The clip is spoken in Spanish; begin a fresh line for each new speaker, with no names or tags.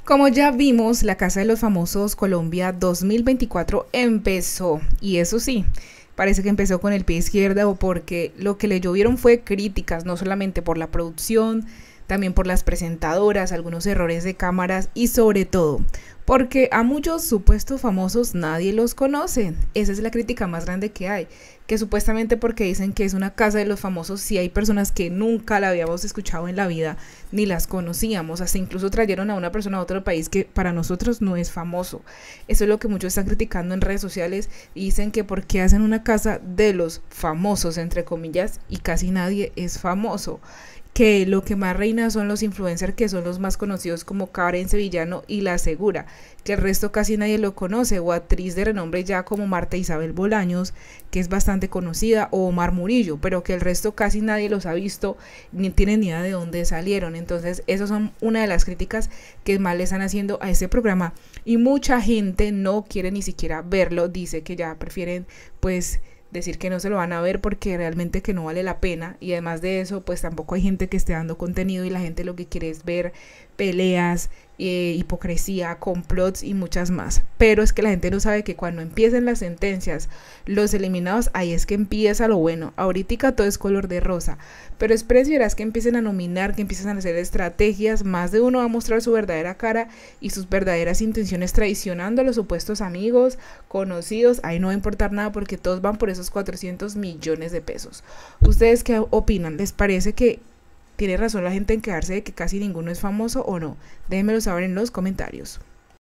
Como ya vimos, la Casa de los Famosos Colombia 2024 empezó, y eso sí, parece que empezó con el pie izquierdo porque lo que le llovieron fue críticas, no solamente por la producción, también por las presentadoras, algunos errores de cámaras y sobre todo porque a muchos supuestos famosos nadie los conoce. Esa es la crítica más grande que hay, que supuestamente porque dicen que es una casa de los famosos, si hay personas que nunca la habíamos escuchado en la vida ni las conocíamos, hasta incluso trajeron a una persona a otro país que para nosotros no es famoso. Eso es lo que muchos están criticando en redes sociales y dicen que por qué hacen una casa de los famosos entre comillas y casi nadie es famoso, que lo que más reina son los influencers, que son los más conocidos como Karen Sevillano y La Segura, que el resto casi nadie lo conoce, o actriz de renombre ya como Marta Isabel Bolaños, que es bastante conocida, o Omar Murillo, pero que el resto casi nadie los ha visto ni tienen ni idea de dónde salieron. Entonces esas son una de las críticas que más le están haciendo a este programa y mucha gente no quiere ni siquiera verlo, dice que ya prefieren pues decir que no se lo van a ver porque realmente que no vale la pena, y además de eso pues tampoco hay gente que esté dando contenido y la gente lo que quiere es ver peleas, hipocresía, complots y muchas más. Pero es que la gente no sabe que cuando empiecen las sentencias, los eliminados, ahí es que empieza lo bueno. Ahorita todo es color de rosa, pero esperen y verás que empiecen a nominar, que empiecen a hacer estrategias, más de uno va a mostrar su verdadera cara y sus verdaderas intenciones traicionando a los supuestos amigos, conocidos. Ahí no va a importar nada porque todos van por esos 400 millones de pesos. ¿Ustedes qué opinan? ¿Les parece que tiene razón la gente en quejarse de que casi ninguno es famoso o no? Déjenmelo saber en los comentarios.